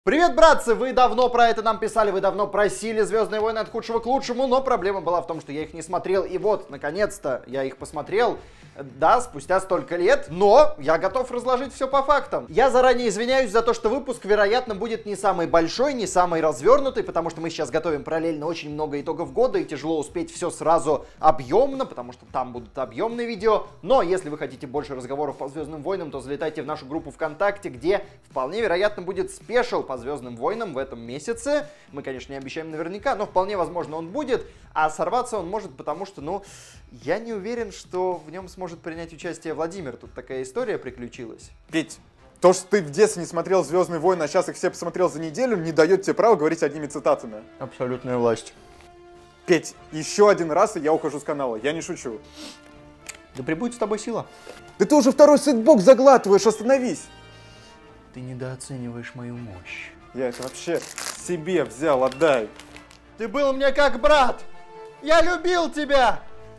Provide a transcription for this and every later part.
Привет, братцы! Вы давно про это нам писали, вы давно просили «Звездные войны» от худшего к лучшему, но проблема была в том, что я их не смотрел, и вот, наконец-то, я их посмотрел. Да, спустя столько лет, но я готов разложить все по фактам. Я заранее извиняюсь за то, что выпуск, вероятно, будет не самый большой, не самый развернутый, потому что мы сейчас готовим параллельно очень много итогов года, и тяжело успеть все сразу объемно, потому что там будут объемные видео. Но если вы хотите больше разговоров по «Звездным войнам», то залетайте в нашу группу ВКонтакте, где вполне вероятно будет спешл по «Звездным войнам» в этом месяце. Мы, конечно, не обещаем наверняка, но вполне возможно он будет, а сорваться он может, потому что, я не уверен, что в нем сможет принять участие Владимир. Тут такая история приключилась. Петь, то, что ты в детстве не смотрел «Звездные войны», а сейчас их все посмотрел за неделю, не дает тебе права говорить одними цитатами. Абсолютная власть. Петь, еще один раз, и я ухожу с канала. Я не шучу. Да прибудет с тобой сила. Да ты уже второй сетбокс заглатываешь, остановись! Ты недооцениваешь мою мощь. Я это вообще себе взял, отдай. Ты был мне как брат! Я любил тебя!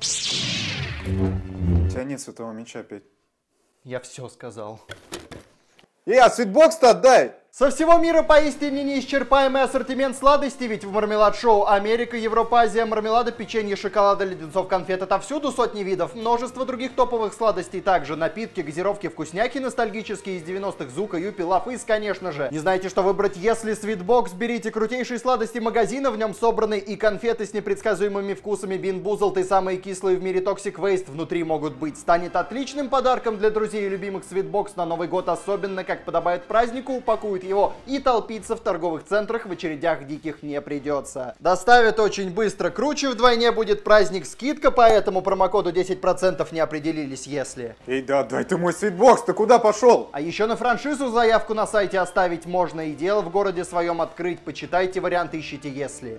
У тебя нет святого меча, Петь. Я все сказал. Свитбокс-то отдай! Со всего мира поистине неисчерпаемый ассортимент сладостей, ведь в Мармелад-шоу Америка, Европа, Азия, мармелада, печенье, шоколада, леденцов, конфет — отовсюду сотни видов, множество других топовых сладостей, также напитки, газировки, вкусняхи ностальгические из 90-х, Зука, Юпи, Лафыс, конечно же. Не знаете, что выбрать? Если Свитбокс, берите крутейшие сладости магазина, в нем собраны и конфеты с непредсказуемыми вкусами Bean Boozled, и самые кислые в мире Toxic Waste внутри могут быть. Станет отличным подарком для друзей и любимых Свитбокс на Новый год, особенно как подобает празднику, упакуют его, и толпиться в торговых центрах в очередях диких не придется. Доставят очень быстро, круче вдвойне будет праздник, скидка по этому промокоду 10% не определились, если... Да отдай ты мой свитбокс, ты куда пошел? А еще на франшизу заявку на сайте оставить можно, и дело в городе своем открыть, почитайте варианты, ищите если...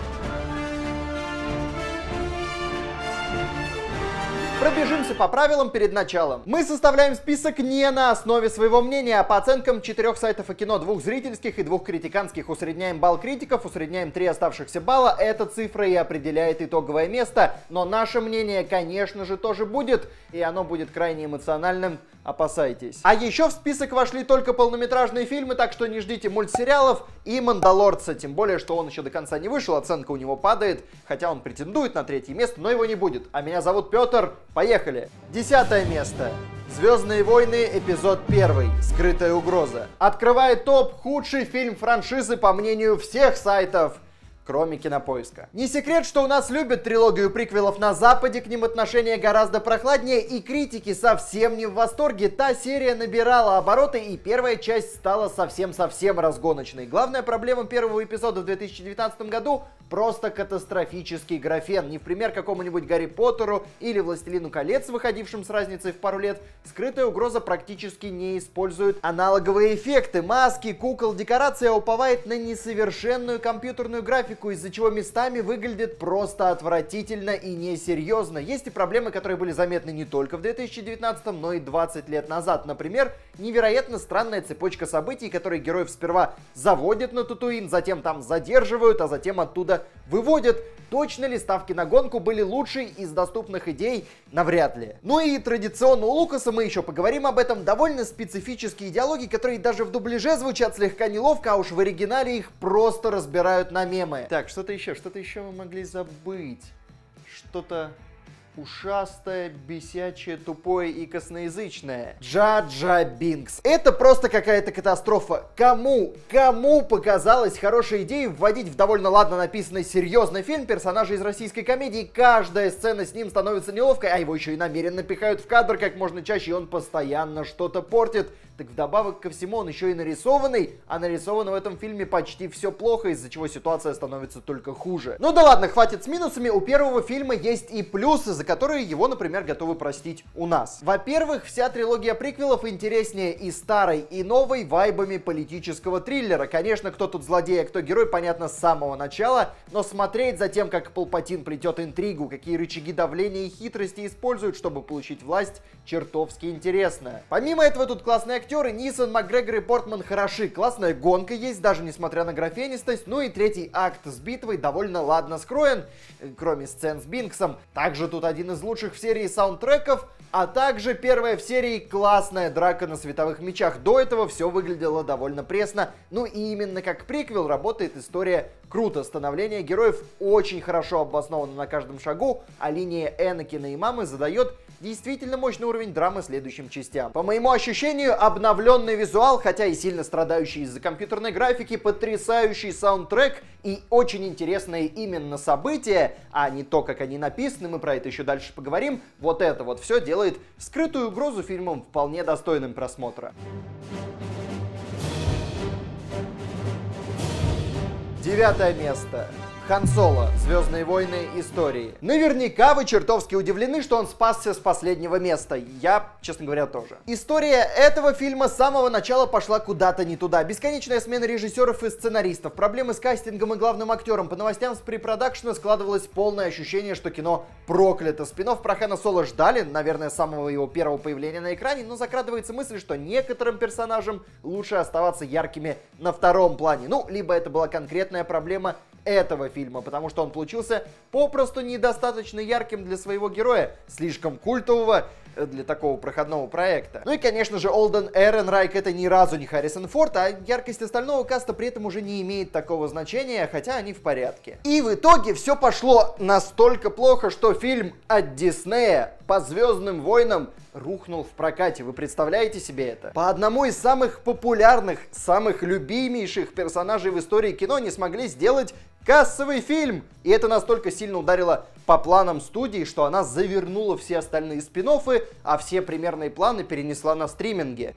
Пробежимся по правилам перед началом. Мы составляем список не на основе своего мнения, а по оценкам 4 сайтов о кино, 2 зрительских и 2 критиканских. Усредняем балл критиков, усредняем 3 оставшихся балла. Эта цифра и определяет итоговое место. Но наше мнение, конечно же, тоже будет. И оно будет крайне эмоциональным. Опасайтесь. А еще в список вошли только полнометражные фильмы, так что не ждите мультсериалов и «Мандалорца». Тем более, что он еще до конца не вышел, оценка у него падает. Хотя он претендует на 3-е место, но его не будет. А меня зовут Петр. Поехали! 10-е место. «Звездные войны», эпизод 1. «Скрытая угроза». Открывает топ худший фильм франшизы по мнению всех сайтов, кроме Кинопоиска. Не секрет, что у нас любят трилогию приквелов на Западе, к ним отношение гораздо прохладнее, и критики совсем не в восторге. Та серия набирала обороты, и первая часть стала совсем-совсем разгоночной. Главная проблема первого эпизода в 2019 году — просто катастрофический графен. Не в пример какому-нибудь Гарри Поттеру или Властелину колец, выходившим с разницей в пару лет, «Скрытая угроза» практически не использует аналоговые эффекты, маски, кукол, декорация, уповает на несовершенную компьютерную графику, из-за чего местами выглядит просто отвратительно и несерьезно. Есть и проблемы, которые были заметны не только в 2019, но и 20 лет назад. Например, невероятно странная цепочка событий, которые героев сперва заводят на Татуин, затем там задерживают, а затем оттуда выводят. Точно ли ставки на гонку были лучшей из доступных идей? Навряд ли. Ну и традиционно у Лукаса, мы еще поговорим об этом, довольно специфические диалоги, которые даже в дубляже звучат слегка неловко, а уж в оригинале их просто разбирают на мемы. Так, что-то еще мы могли забыть. Что-то ушастое, бесячее, тупое и косноязычное. Джа-Джа Бинкс. Это просто какая-то катастрофа. Кому показалось хорошей идеей вводить в довольно ладно написанный серьезный фильм персонажа из российской комедии? Каждая сцена с ним становится неловкой, а его еще и намеренно пихают в кадр как можно чаще, и он постоянно что-то портит. Так вдобавок ко всему он еще и нарисованный, а нарисовано в этом фильме почти все плохо, из-за чего ситуация становится только хуже. Ну да ладно, хватит с минусами, у первого фильма есть и плюсы, за которые его, например, готовы простить у нас. Во-первых, вся трилогия приквелов интереснее и старой, и новой вайбами политического триллера. Конечно, кто тут злодей, а кто герой, понятно с самого начала, но смотреть за тем, как Палпатин плетет интригу, какие рычаги давления и хитрости используют, чтобы получить власть, чертовски интересно. Помимо этого, тут классные актеры, актеры Нисон, Макгрегор и Портман хороши. Классная гонка есть, даже несмотря на графенистость. Ну и третий акт с битвой довольно ладно скроен, кроме сцен с Бинксом. Также тут один из лучших в серии саундтреков, а также первая в серии классная драка на световых мечах. До этого все выглядело довольно пресно. Ну и именно как приквел работает история круто. Становление героев очень хорошо обосновано на каждом шагу, а линия Энакина и мамы задает действительно мощный уровень драмы следующим частям. По моему ощущению, обновленный визуал, хотя и сильно страдающий из-за компьютерной графики, потрясающий саундтрек и очень интересные именно события, а не то, как они написаны, мы про это еще дальше поговорим, вот это вот все делает скрытую угрозу фильмом вполне достойным просмотра. 9 место. Хан Соло. Звездные войны. Истории. Наверняка вы чертовски удивлены, что он спасся с последнего места. Я, честно говоря, тоже. История этого фильма с самого начала пошла куда-то не туда. Бесконечная смена режиссеров и сценаристов, проблемы с кастингом и главным актером. По новостям с препродакшена складывалось полное ощущение, что кино проклято. Спин-офф про Хана Соло ждали, наверное, с самого его первого появления на экране, но закрадывается мысль, что некоторым персонажам лучше оставаться яркими на втором плане. Ну, либо это была конкретная проблема этого фильма, потому что он получился попросту недостаточно ярким для своего героя, слишком культового для такого проходного проекта. Ну и, конечно же, Олден Эренрайк — это ни разу не Харрисон Форд, а яркость остального каста при этом уже не имеет такого значения, хотя они в порядке. И в итоге все пошло настолько плохо, что фильм от Диснея по Звездным войнам рухнул в прокате. Вы представляете себе это? По одному из самых популярных, самых любимейших персонажей в истории кино не смогли сделать кассовый фильм. И это настолько сильно ударило по планам студии, что она завернула все остальные спин-оффы, а все примерные планы перенесла на стриминге.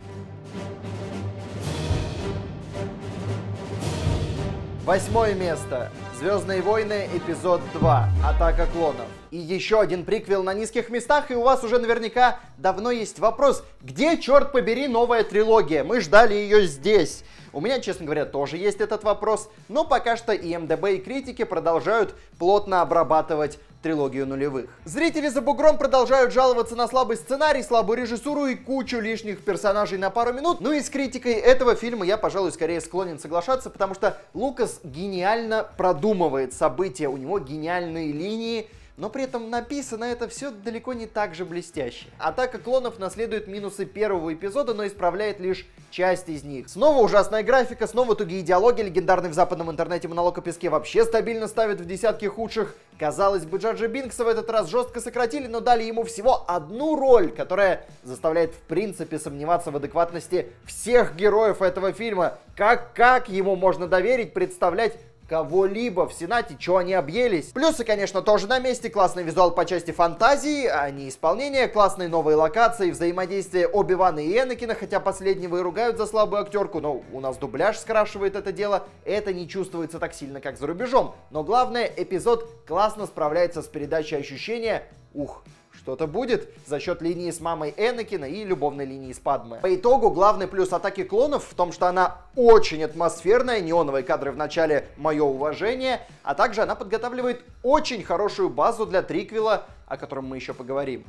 8 место. Звездные войны. Эпизод 2. Атака клонов. И еще один приквел на низких местах, и у вас уже наверняка давно есть вопрос, где, черт побери, новая трилогия? Мы ждали ее здесь. У меня, честно говоря, тоже есть этот вопрос, но пока что и МДБ, и критики продолжают плотно обрабатывать трилогию нулевых. Зрители за бугром продолжают жаловаться на слабый сценарий, слабую режиссуру и кучу лишних персонажей на пару минут. Ну и с критикой этого фильма я, пожалуй, скорее склонен соглашаться, потому что Лукас гениально продумывает события, у него гениальные линии, но при этом написано это все далеко не так же блестяще. Атака клонов наследует минусы первого эпизода, но исправляет лишь часть из них. Снова ужасная графика, снова тугие диалоги, легендарный в западном интернете монолог о песке вообще стабильно ставит в десятки худших. Казалось бы, Джаджа Бинкса в этот раз жестко сократили, но дали ему всего одну роль, которая заставляет в принципе сомневаться в адекватности всех героев этого фильма. Как ему можно доверить представлять кого-либо в Сенате, чего они объелись. Плюсы, конечно, тоже на месте. Классный визуал по части фантазии, а не исполнения. Классные новые локации, взаимодействие Оби-Вана и Энакина, хотя последнего и ругают за слабую актерку, но у нас дубляж скрашивает это дело. Это не чувствуется так сильно, как за рубежом. Но главное, эпизод классно справляется с передачей ощущения что-то будет за счет линии с мамой Энакина и любовной линии с Падме. По итогу, главный плюс Атаки клонов в том, что она очень атмосферная, неоновые кадры в начале — мое уважение, а также она подготавливает очень хорошую базу для триквела, о котором мы еще поговорим.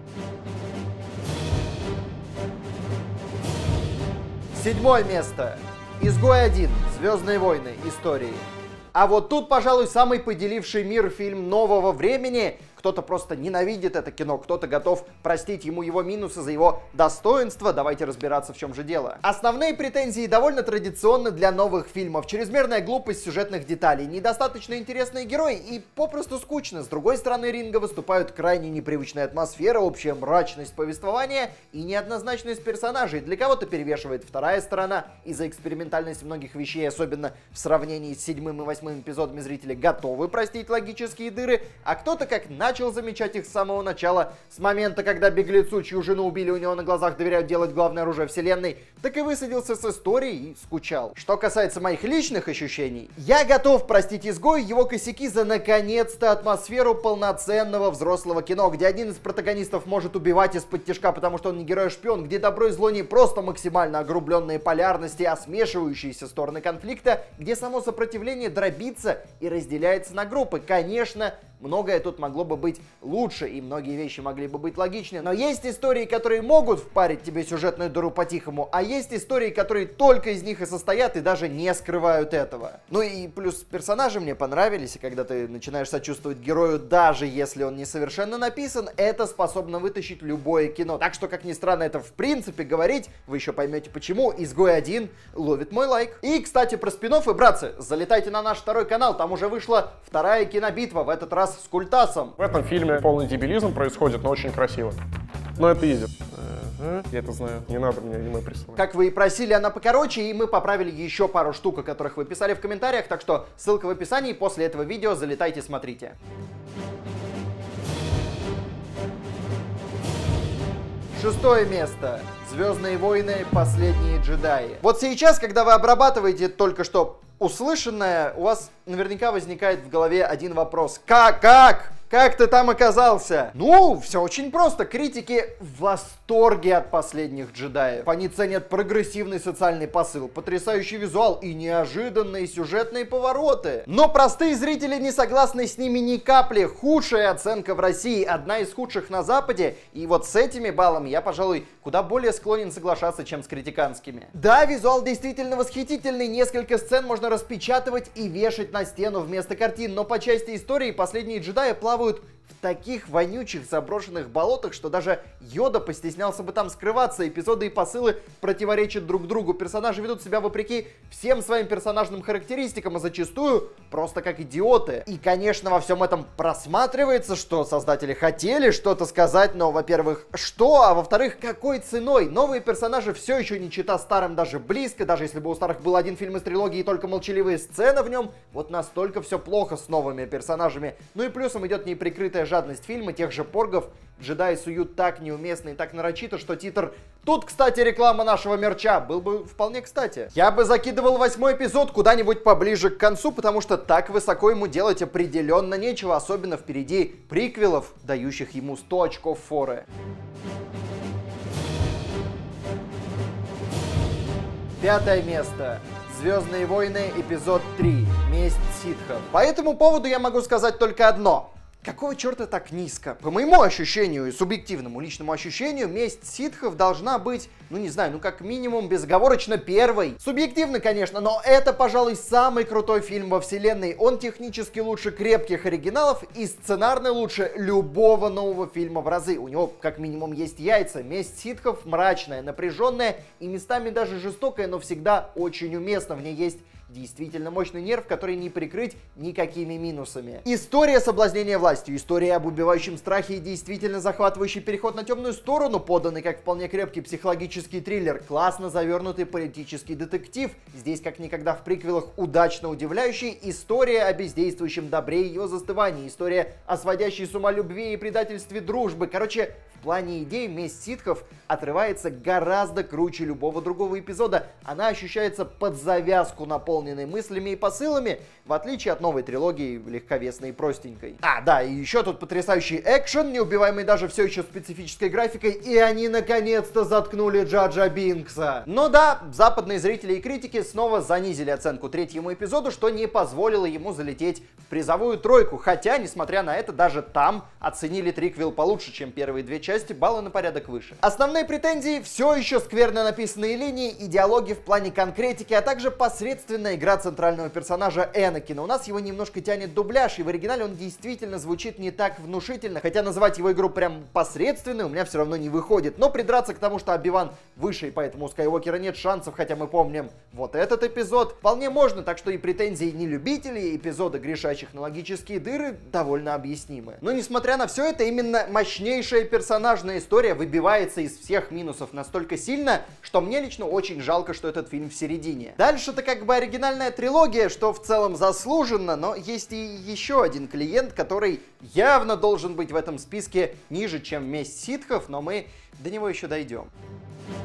7 место. Изгой 1. Звездные войны. Истории. А вот тут, пожалуй, самый поделивший мир фильм нового времени. Кто-то просто ненавидит это кино, кто-то готов простить ему его минусы за его достоинство. Давайте разбираться, в чем же дело. Основные претензии довольно традиционны для новых фильмов. Чрезмерная глупость сюжетных деталей, недостаточно интересные герои и попросту скучно. С другой стороны ринга выступают крайне непривычная атмосфера, общая мрачность повествования и неоднозначность персонажей. Для кого-то перевешивает вторая сторона. Из-за экспериментальности многих вещей, особенно в сравнении с 7 и 8 эпизодами, зрители готовы простить логические дыры, а кто-то, как начал замечать их с самого начала, с момента, когда беглецу, чью жену убили, у него на глазах доверяют делать главное оружие вселенной, так и высадился с историей и скучал. Что касается моих личных ощущений, я готов простить изгою его косяки за наконец-то атмосферу полноценного взрослого кино, где один из протагонистов может убивать из-под тишка, потому что он не герой-шпион, где добро и зло не просто максимально огрубленные полярности, а смешивающиеся стороны конфликта, где само сопротивление дробится и разделяется на группы. Конечно, многое тут могло бы быть лучше, и многие вещи могли бы быть логичнее. Но есть истории, которые могут впарить тебе сюжетную дыру по-тихому, а есть истории, которые только из них и состоят, и даже не скрывают этого. Ну и плюс персонажи мне понравились, и когда ты начинаешь сочувствовать герою, даже если он несовершенно написан, это способно вытащить любое кино. Так что, как ни странно это в принципе говорить, вы еще поймете почему, «Изгой 1» ловит мой лайк. И, кстати, про спин-оффы, братцы, залетайте на наш второй канал, там уже вышла вторая кинобитва, в этот раз с Культасом. В этом фильме полный дебилизм происходит, но очень красиво. Но это изи. Я это знаю, не надо мне аниме присылать. Как вы и просили, она покороче, и мы поправили еще пару штук, о которых вы писали в комментариях, так что ссылка в описании, после этого видео залетайте, смотрите. Шестое место. «Звездные войны. Последние джедаи». Вот сейчас, когда вы обрабатываете только что услышанное, у вас наверняка возникает в голове один вопрос. Как ты там оказался? Ну, все очень просто. Критики в восторге от «Последних джедаев». Они ценят прогрессивный социальный посыл, потрясающий визуал и неожиданные сюжетные повороты. Но простые зрители не согласны с ними ни капли. Худшая оценка в России, одна из худших на Западе. И вот с этими баллами я, пожалуй, куда более склонен соглашаться, чем с критиканскими. Да, визуал действительно восхитительный. Несколько сцен можно распечатывать и вешать на стену вместо картин. Но по части истории «Последние джедаи» плавают в таких вонючих заброшенных болотах, что даже Йода постеснялся бы там скрываться. Эпизоды и посылы противоречат друг другу. Персонажи ведут себя вопреки всем своим персонажным характеристикам, а зачастую просто как идиоты. И, конечно, во всем этом просматривается, что создатели хотели что-то сказать, но, во-первых, что, а во-вторых, какой ценой? Новые персонажи все еще не чита старым даже близко, даже если бы у старых был один фильм из трилогии и только молчаливые сцены в нем, вот настолько все плохо с новыми персонажами. Ну и плюсом идет неприкрытая жадность фильма тех же поргов. Джедаи суют так неуместно и так нарочито, что титр «Тут, кстати, реклама нашего мерча» был бы вполне кстати. Я бы закидывал 8-й эпизод куда-нибудь поближе к концу, потому что так высоко ему делать определенно нечего, особенно впереди приквелов, дающих ему 100 очков форы. Пятое место. «Звездные войны. Эпизод 3. Месть ситхов». По этому поводу я могу сказать только одно. Какого черта так низко? По моему ощущению и субъективному личному ощущению, «Месть ситхов» должна быть, ну не знаю, ну как минимум безоговорочно первой. Субъективно, конечно, но это, пожалуй, самый крутой фильм во вселенной. Он технически лучше крепких оригиналов и сценарно лучше любого нового фильма в разы. У него как минимум есть яйца. «Месть ситхов» мрачная, напряженная и местами даже жестокая, но всегда очень уместна. В ней есть действительно мощный нерв, который не прикрыть никакими минусами. История соблазнения властью, история об убивающем страхе и действительно захватывающий переход на темную сторону, поданный как вполне крепкий психологический триллер, классно завернутый политический детектив, здесь как никогда в приквелах удачно удивляющий, история о бездействующем добре и ее застывании, история о сводящей с ума любви и предательстве дружбы. Короче, в плане идей «Месть ситхов» отрывается гораздо круче любого другого эпизода. Она ощущается под завязку наполненной мыслями и посылами, в отличие от новой трилогии, легковесной и простенькой. А, да, и еще тут потрясающий экшен, неубиваемый даже все еще специфической графикой, и они наконец-то заткнули Джа Джа Бинкса. Но да, западные зрители и критики снова занизили оценку третьему эпизоду, что не позволило ему залететь в призовую тройку, хотя, несмотря на это, даже там оценили триквел получше, чем первые две части, баллы на порядок выше. Основные претензии — все еще скверно написанные линии и диалоги в плане конкретики, а также посредственная игра центрального персонажа Энакина. У нас его немножко тянет дубляж, и в оригинале он действительно звучит не так внушительно, хотя называть его игру прям посредственной у меня все равно не выходит. Но придраться к тому, что Оби-Ван выше, и поэтому у Скайуокера нет шансов, хотя мы помним вот этот эпизод, вполне можно, так что и претензии не любителей эпизода, грешащих на логические дыры, довольно объяснимы. Но несмотря на все это, именно мощнейшая персонажная история выбивается из всех минусов настолько сильно, что мне лично очень жалко, что этот фильм в середине. Дальше-то как бы оригинальная трилогия, что в целом заслуженно, но есть и еще один клиент, который явно должен быть в этом списке ниже, чем «Месть ситхов», но мы до него еще дойдем.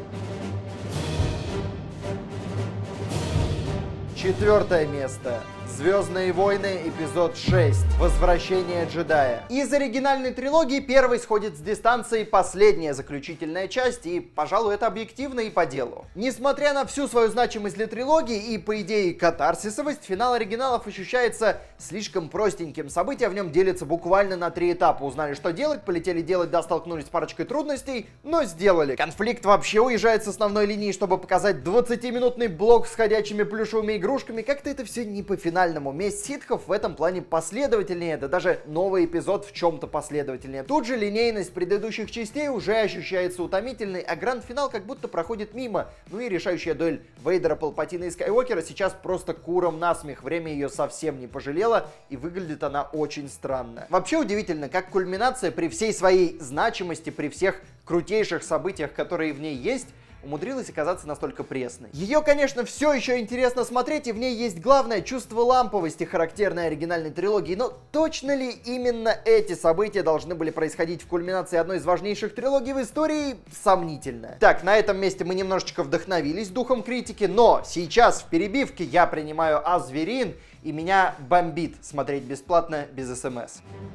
Четвертое место. «Звездные войны. Эпизод 6. Возвращение джедая». Из оригинальной трилогии первой сходит с дистанции последняя заключительная часть, и, пожалуй, это объективно и по делу. Несмотря на всю свою значимость для трилогии и, по идее, катарсисовость, финал оригиналов ощущается слишком простеньким. События в нем делятся буквально на 3 этапа. Узнали, что делать, полетели делать, да, столкнулись с парочкой трудностей, но сделали. Конфликт вообще уезжает с основной линии, чтобы показать 20-минутный блок с ходячими плюшевыми игрушками. Как-то это все не по финальному. Месть ситхов в этом плане последовательнее, да даже новый эпизод в чем-то последовательнее. Тут же линейность предыдущих частей уже ощущается утомительной, а гранд-финал как будто проходит мимо. Ну и решающая дуэль Вейдера, Палпатина и Скайуокера сейчас просто куром насмех. Время ее совсем не пожалело, и выглядит она очень странно. Вообще удивительно, как кульминация при всей своей значимости, при всех крутейших событиях, которые в ней есть, умудрилась оказаться настолько пресной. Ее, конечно, все еще интересно смотреть, и в ней есть главное чувство ламповости, характерной оригинальной трилогии, но точно ли именно эти события должны были происходить в кульминации одной из важнейших трилогий в истории? Сомнительно. Так, на этом месте мы немножечко вдохновились духом критики, но сейчас в перебивке я принимаю Азверин, и меня бомбит смотреть бесплатно без СМС.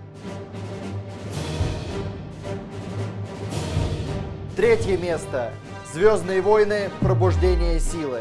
Третье место. «Звездные войны. Пробуждение силы».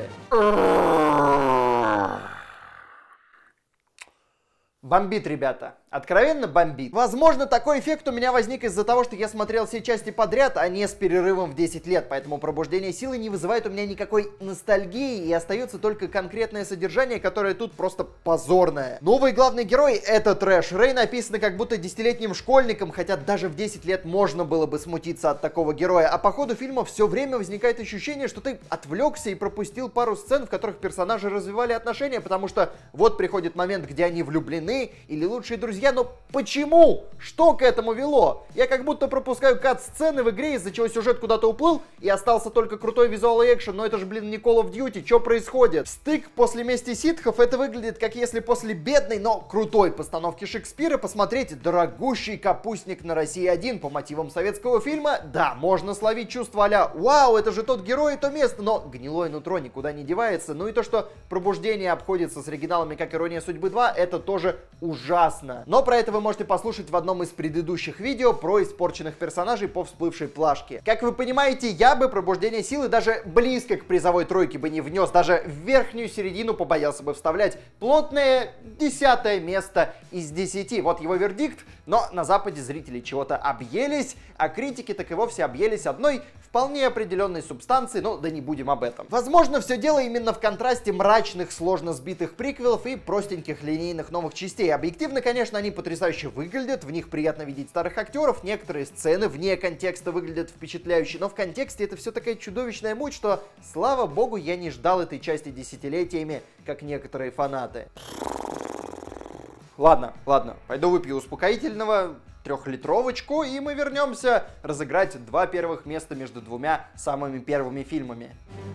Бомбит, ребята. Откровенно бомбит. Возможно, такой эффект у меня возник из-за того, что я смотрел все части подряд, а не с перерывом в 10 лет. Поэтому «Пробуждение силы» не вызывает у меня никакой ностальгии, и остается только конкретное содержание, которое тут просто позорное. Новый главный герой — это трэш. Рей написано как будто 10-летним школьником, хотя даже в 10 лет можно было бы смутиться от такого героя. А по ходу фильма все время возникает ощущение, что ты отвлекся и пропустил пару сцен, в которых персонажи развивали отношения, потому что вот приходит момент, где они влюблены или лучшие друзья. Но почему? Что к этому вело? Я как будто пропускаю кат-сцены в игре, из-за чего сюжет куда-то уплыл, и остался только крутой визуал и экшен, но это же, блин, не Call of Duty, что происходит? Стык после «Мести ситхов» это выглядит, как если после бедной, но крутой постановки Шекспира посмотреть дорогущий капустник на России-1 по мотивам советского фильма. Да, можно словить чувство а-ля «Вау, это же тот герой и то место», но гнилое нутро никуда не девается. Ну и то, что «Пробуждение» обходится с оригиналами как «Ирония судьбы 2», это тоже ужасно. Но про это вы можете послушать в одном из предыдущих видео про испорченных персонажей по всплывшей плашке. Как вы понимаете, я бы «Пробуждение силы» даже близко к призовой тройке бы не внес, даже в верхнюю середину побоялся бы вставлять. Плотное 10-е место из 10. Вот его вердикт, но на Западе зрители чего-то объелись, а критики так и вовсе объелись одной вполне определенной субстанции, но да не будем об этом. Возможно, все дело именно в контрасте мрачных, сложно сбитых приквелов и простеньких линейных новых частей. Объективно, конечно, они потрясающе выглядят, в них приятно видеть старых актеров, некоторые сцены вне контекста выглядят впечатляюще, но в контексте это все такая чудовищная муть, что, слава богу, я не ждал этой части десятилетиями, как некоторые фанаты. Ладно, пойду выпью успокоительного, 3-литровочку, и мы вернемся разыграть 2 первых места между 2 самыми первыми фильмами.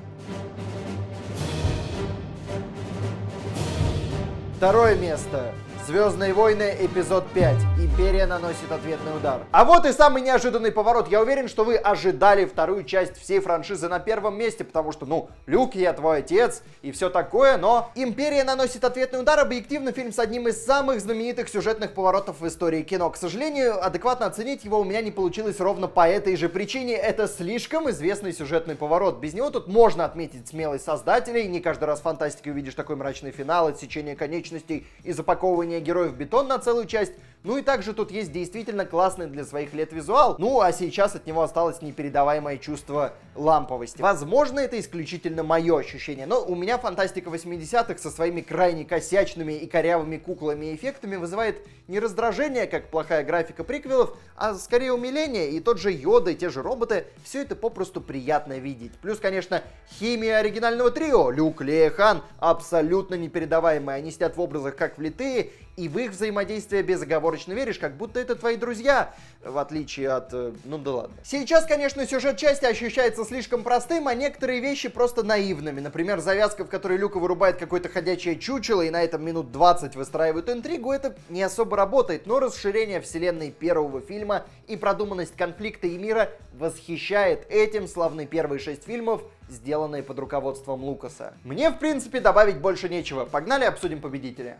Второе место. «Звездные войны. Эпизод 5. Империя наносит ответный удар». А вот и самый неожиданный поворот. Я уверен, что вы ожидали вторую часть всей франшизы на первом месте, потому что, ну, Люк, я твой отец и все такое, но «Империя наносит ответный удар» объективно фильм с одним из самых знаменитых сюжетных поворотов в истории кино. К сожалению, адекватно оценить его у меня не получилось ровно по этой же причине. Это слишком известный сюжетный поворот. Без него тут можно отметить смелость создателей. Не каждый раз в фантастике увидишь такой мрачный финал, отсечение конечностей и запаковывание героев в бетон на целую часть. Ну и также тут есть действительно классный для своих лет визуал. Ну а сейчас от него осталось непередаваемое чувство ламповости. Возможно, это исключительно мое ощущение, но у меня фантастика 80-х со своими крайне косячными и корявыми куклами и эффектами вызывает не раздражение, как плохая графика приквелов, а скорее умиление. И тот же Йода, и те же роботы, все это попросту приятно видеть. Плюс, конечно, химия оригинального трио. Люк, Лея, Хан абсолютно непередаваемые. Они сидят в образах как влитые. и в их взаимодействие безоговорочно веришь, как будто это твои друзья, в отличие от... ну да ладно. Сейчас, конечно, сюжет части ощущается слишком простым, а некоторые вещи просто наивными. Например, завязка, в которой Люка вырубает какое-то ходячее чучело и на этом минут 20 выстраивают интригу, это не особо работает, но расширение вселенной первого фильма и продуманность конфликта и мира восхищает. Этим славны первые 6 фильмов, сделанные под руководством Лукаса. Мне, в принципе, добавить больше нечего. Погнали, обсудим победителя.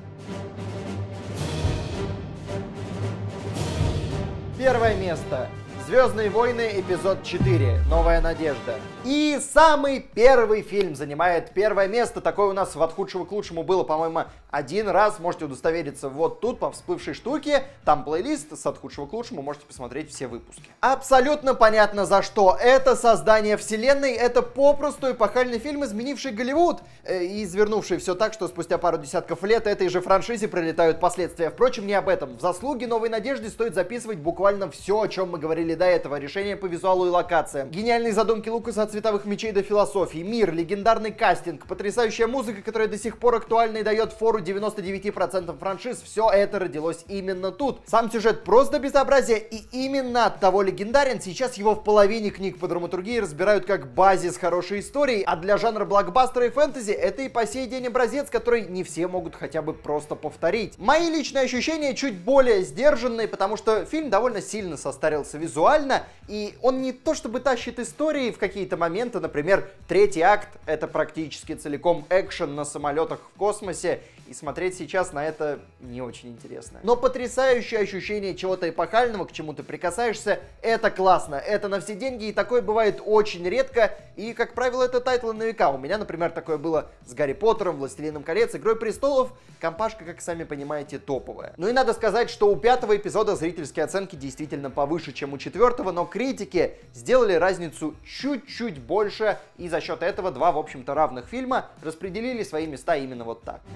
Первое место. «Звездные войны», эпизод 4. «Новая надежда». И самый первый фильм занимает первое место. Такое у нас в «От худшего к лучшему» было, по-моему, один раз. Можете удостовериться вот тут, по всплывшей штуке. Там плейлист с «От худшего к лучшему», можете посмотреть все выпуски. Абсолютно понятно за что. Это создание вселенной, это попросту эпохальный фильм, изменивший Голливуд. И извернувший все так, что спустя пару десятков лет этой же франшизе прилетают последствия. Впрочем, не об этом. В заслуги «Новой надежды» стоит записывать буквально все, о чем мы говорили до этого. Решения по визуалу и локациям, гениальные задумки Лукаса от цветовых мечей до философии, мир, легендарный кастинг, потрясающая музыка, которая до сих пор актуальна и дает фору 99% франшиз. Все это родилось именно тут. Сам сюжет просто безобразие, и именно от того легендарен. Сейчас его в половине книг по драматургии разбирают как базис хорошей истории, а для жанра блокбастера и фэнтези это и по сей день образец, который не все могут хотя бы просто повторить. Мои личные ощущения чуть более сдержанные, потому что фильм довольно сильно состарился визуально, и он не то чтобы тащит истории в какие-то моменты, например, третий акт — это практически целиком экшен на самолетах в космосе, и смотреть сейчас на это не очень интересно. Но потрясающее ощущение чего-то эпохального, к чему ты прикасаешься, это классно, это на все деньги, и такое бывает очень редко, и, как правило, это тайтлы на века. У меня, например, такое было с Гарри Поттером, Властелином колец, Игрой престолов. Компашка, как сами понимаете, топовая. Ну и надо сказать, что у 5-го эпизода зрительские оценки действительно повыше, чем у 4-го, но критики сделали разницу чуть-чуть больше, и за счет этого два, в общем-то, равных фильма распределили свои места именно вот так.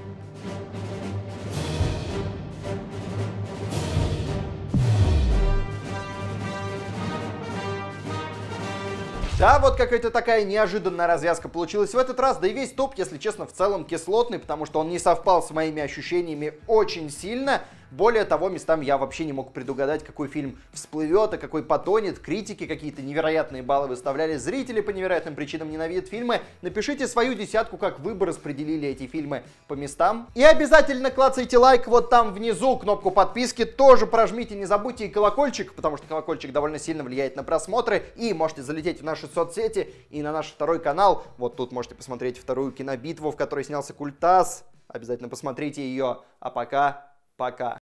Да, вот какая-то такая неожиданная развязка получилась в этот раз, да и весь топ, если честно, в целом кислотный, потому что он не совпал с моими ощущениями очень сильно. Более того, местами я вообще не мог предугадать, какой фильм всплывет, а какой потонет. Критики какие-то невероятные баллы выставляли, зрители по невероятным причинам ненавидят фильмы. Напишите свою десятку, как вы бы распределили эти фильмы по местам. И обязательно клацайте лайк вот там внизу, кнопку подписки тоже прожмите, не забудьте и колокольчик, потому что колокольчик довольно сильно влияет на просмотры. И можете залететь в наши соцсети и на наш второй канал. Вот тут можете посмотреть вторую кинобитву, в которой снялся Культас. Обязательно посмотрите ее. А пока... Пока.